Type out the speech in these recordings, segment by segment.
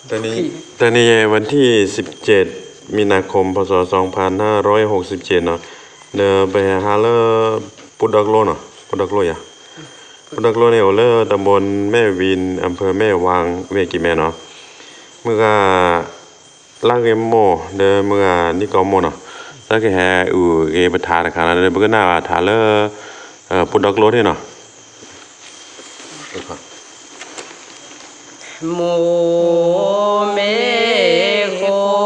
ตอนนี้วันที่17มีนาคมพศ2567เนาะเดินไปหาเลอปุดักโลเนาะปุดักโลอย่าปุดักโลเนี่ยเลอตำบลแม่วินอำเภอแม่วางเวกิแม่เนาะเมื่อลากเอมโมเดินเมื่อนี่ก็โมเนาะแล้วก็แห่เอประธานนะครับเดินเมื่อหน้าทาเลอปุดักโลเนี่ยเนาะโมเมโค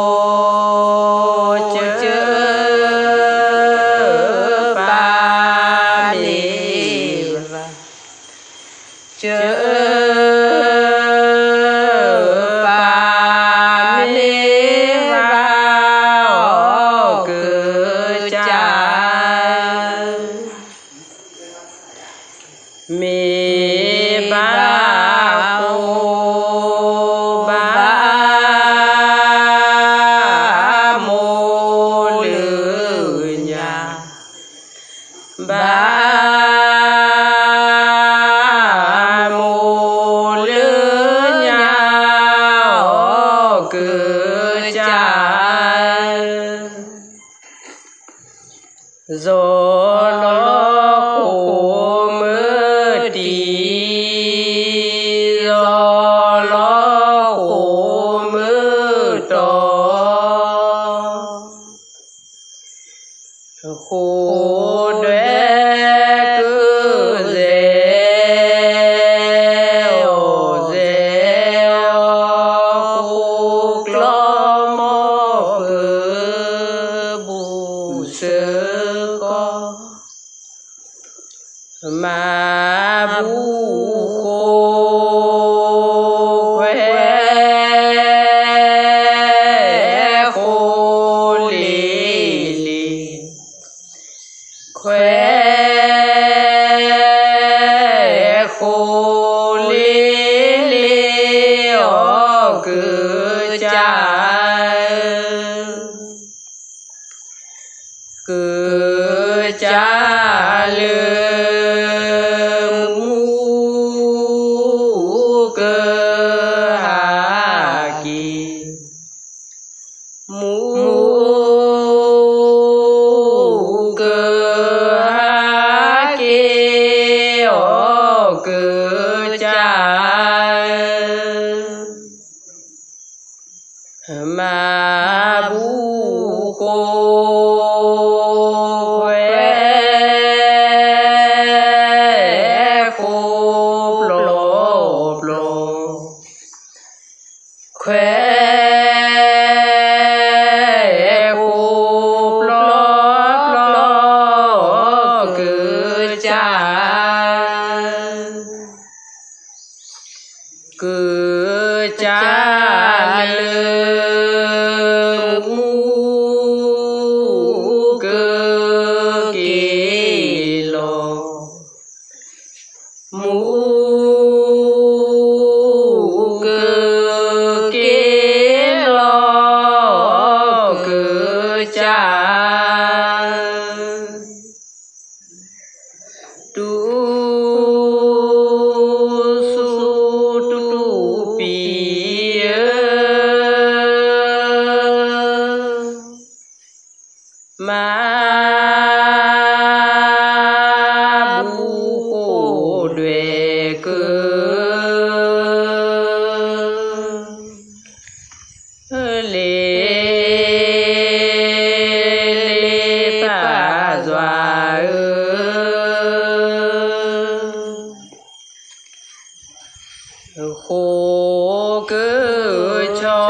เจอปาเมเจอปาเมว่าเกิดจากเมบาบาโมเลือยาเกิดจากโซโลโคมือดีโซโลโคมือโตโคมาบูโคแควโคลีลีแควโคลีลีออกเกิดจากเกิดจากเลยมูเกฮาเกอเกจามาบูโคแควโคปลปลแควเกิดจากมูเกิดกิโลมูเกิดกิโลเกิดจากดูมาบูโคด้วยเกิเลปาจวาโคเกิดชอ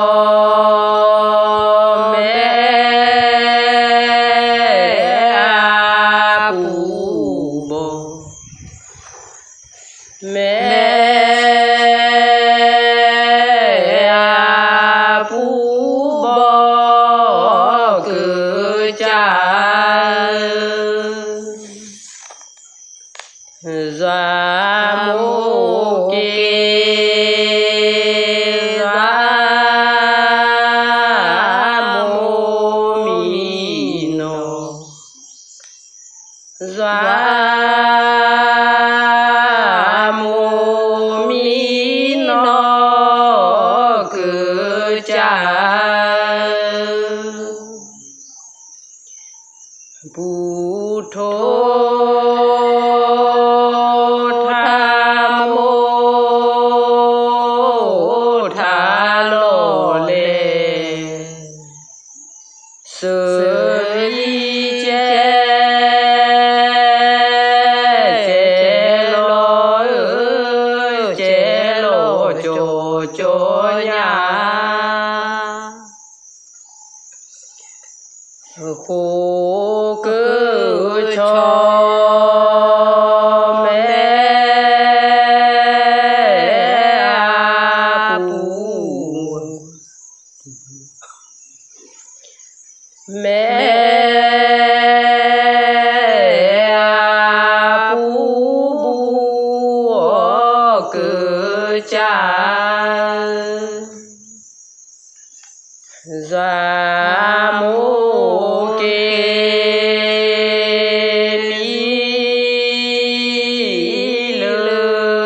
แม่ผู้บอกเกิดจากจาโมเก cha Bù thô tham mô tha lô lê sư y chê lô chô chô nhà khổ cứ cho mẹ bù mẹ bù cứ cha ra mô kê ni lơ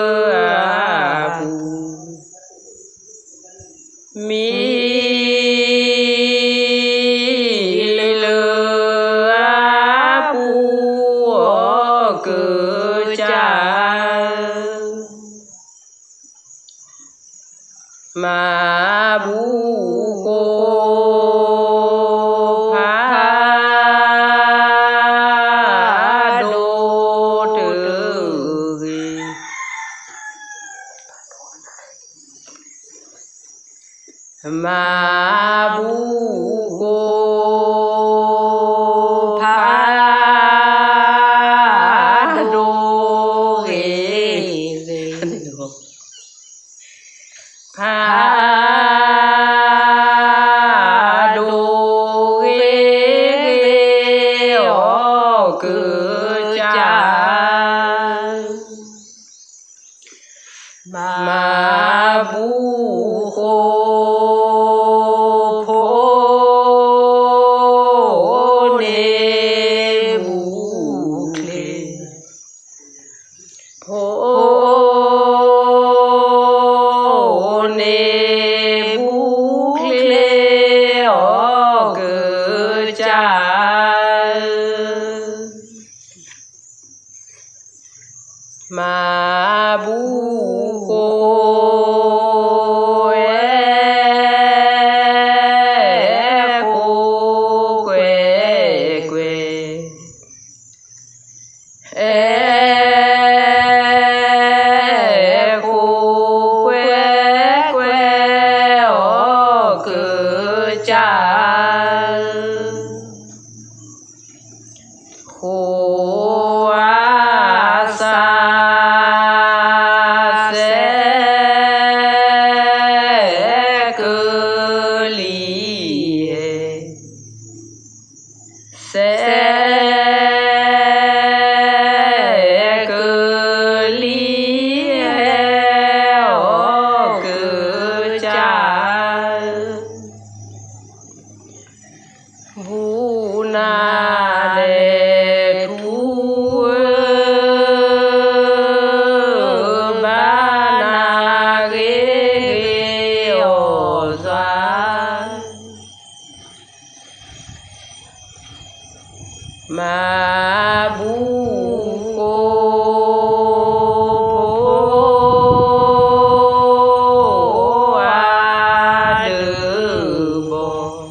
bù mi lơ bù cứ cha ma bù ma bu cô pha đô ghê pha đô ghê ô cứ cha ma bu cô ma bu cô cô quê quê cô quê quê ô cứ cha khổ a sa vu na đề thu ba na ghê ô doa ma bu cô a đơ bò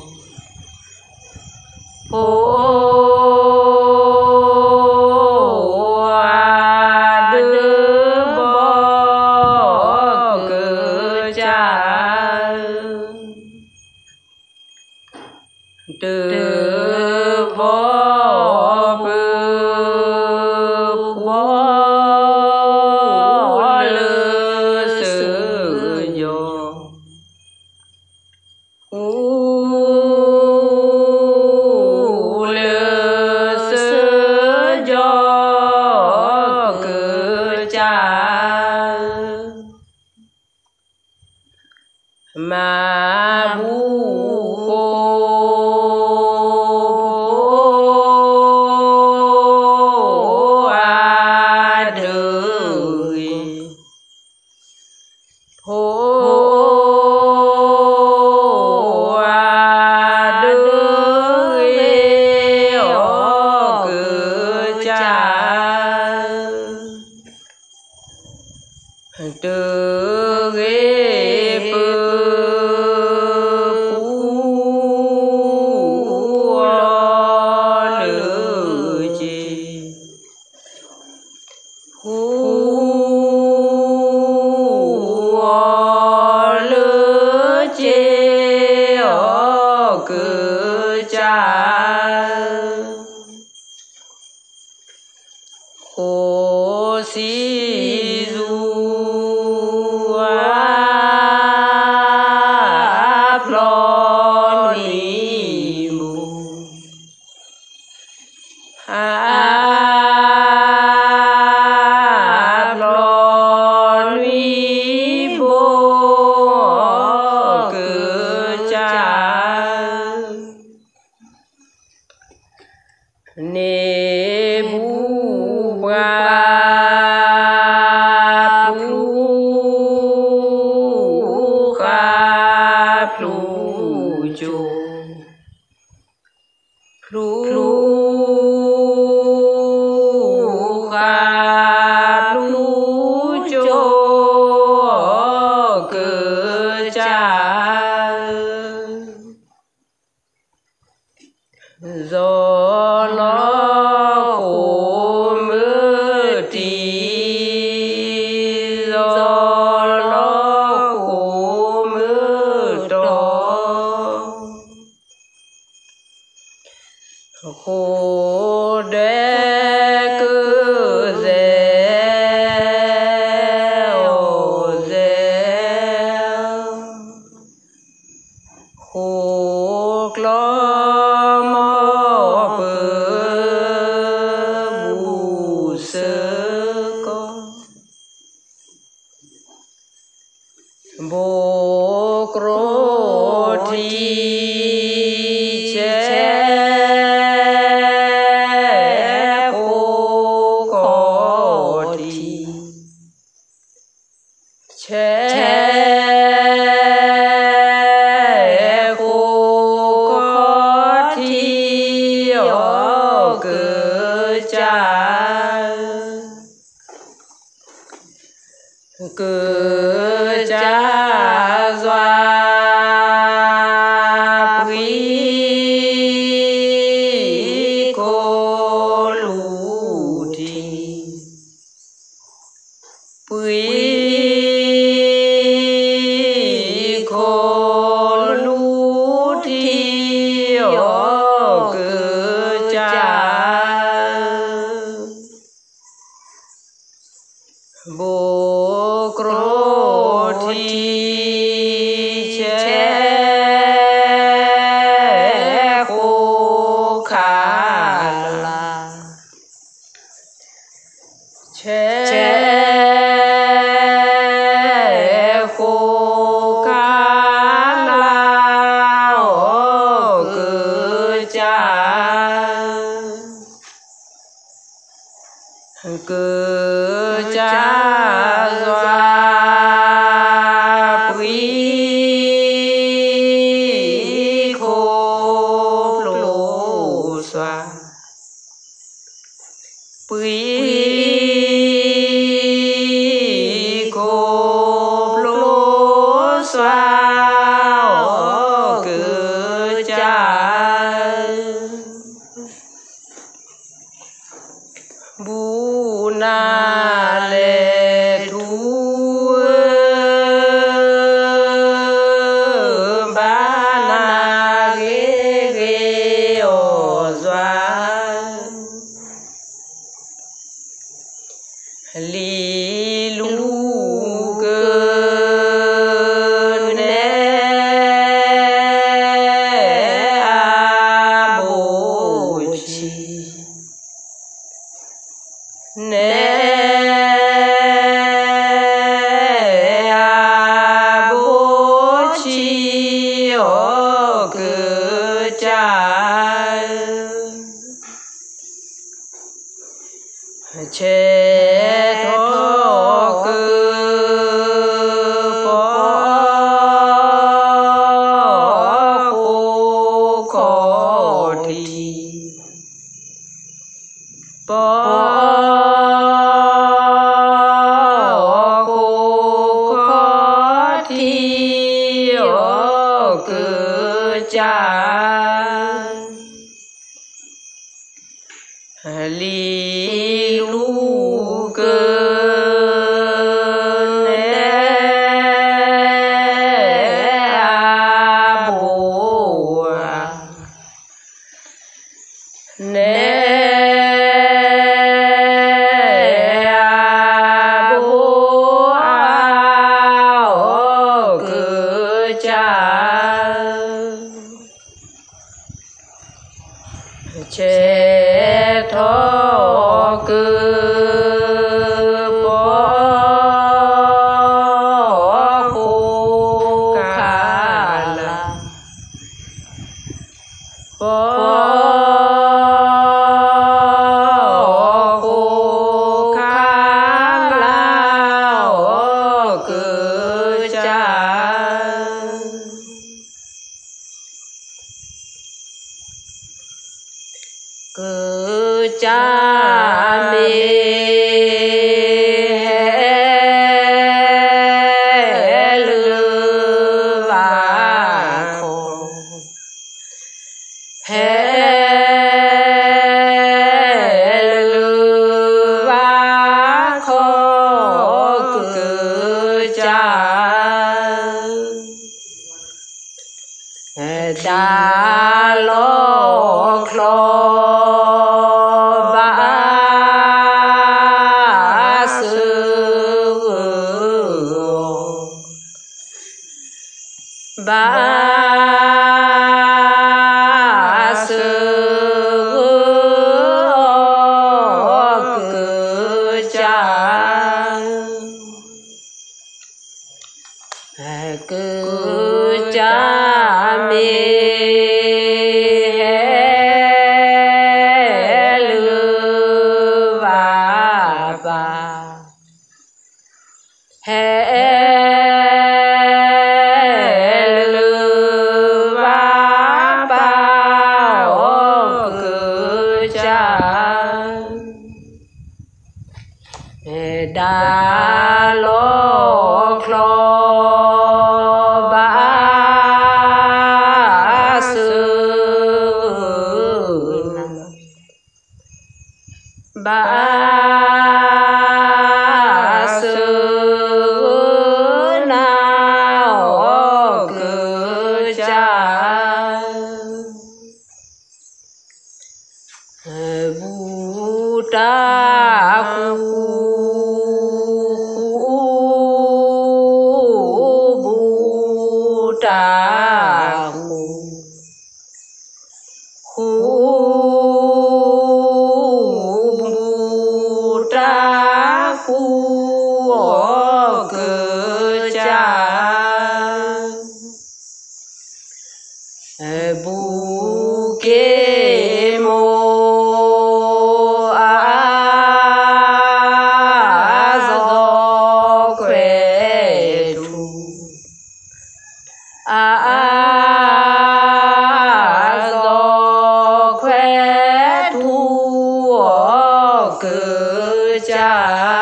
từ võ lư sư dô lư sư dô cứ cha ma bu do lo khổ mưa tí do lo khổ mưa đó khổ đế cứ khổ lo mò bờ bù sơ con bồ cro thi chế khổ khó thi chế cứ cha doa quý cô lù thì quý cô lù thì cứ cha bồ cro thi chế khổ khả là chế khổ khả là cứ cha doa quý khổ lô xoa quý khổ lô xoa cứ cha bu na lệ thu ba na ghê ghê ô doa li lu cơ nè a bồ chi nè a bồ chi ô cứ cha chế thọ cứ bỏ khổ khó thi bỏ khổ khó thi cứ cha li lu cơ nè a bồ nè a bồ cứ cha chế thọ cứ bỏ khổ khả là bỏ khổ khả là cứ cha cứ cha mê lư và đa lo klo ba sư ba sư cư cha mi lư va ba lư va ba ô cư cha đa lo klo ba sư na ô cư cha bu ta khu bu ta khu bu ke mo a zo kwe tu a zo kwe tu o cư cha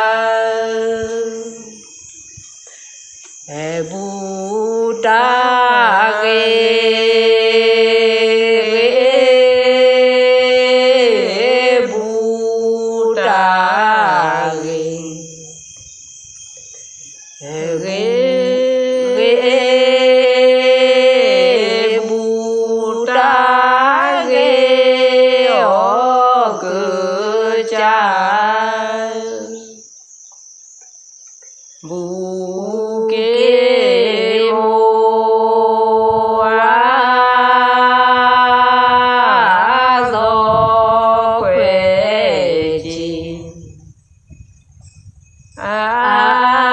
bu ta ge bu ke mo a zo kwe chi a